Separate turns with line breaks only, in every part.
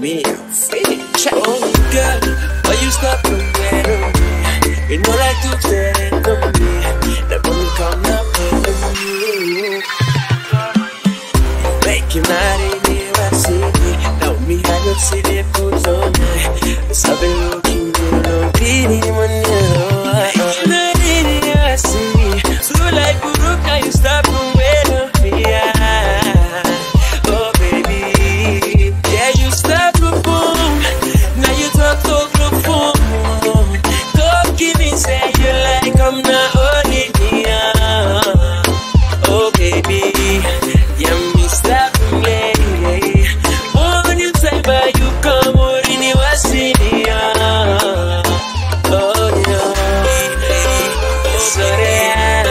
me, I'm Fisix. Oh girl, why you stop from there? You know like to say it to me. The money come up with you. Make you mad in the city. Now me I don't see the put on me. Cause I've been looking good on pretty money. Make you mad in the city. So like Guru, can you stop from where me? Oh baby, yeah you start to boom. Now you talk to phone. Don't give me say you like I'm not only here. Oh baby, yeah me stop me. When you say but you come over in your city. Oh no, sorry.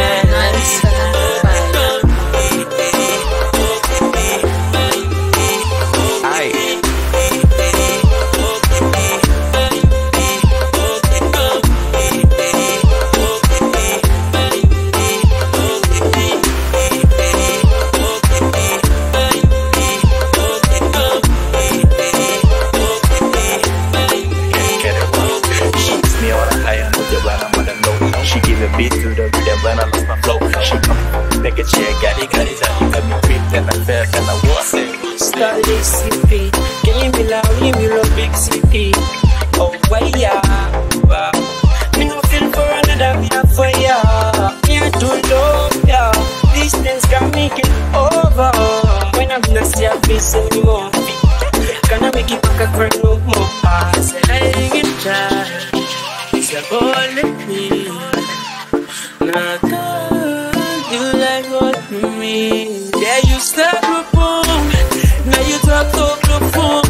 She give a beat to the rhythm when I lost my flow. She come make a chair, got it, and you got me creep, then I felt and I was it.
Start this city, can you leave me love big city? Oh why ya? Me no feel for another me a fire. Me a too low, yeah. Distance can make it over. When I'm not see a face anymore, can I make it back a cry no more? I said I ain't try. It's a ball with me. Now God, you like what me. Yeah, you start to boom. Now you talk to the phone.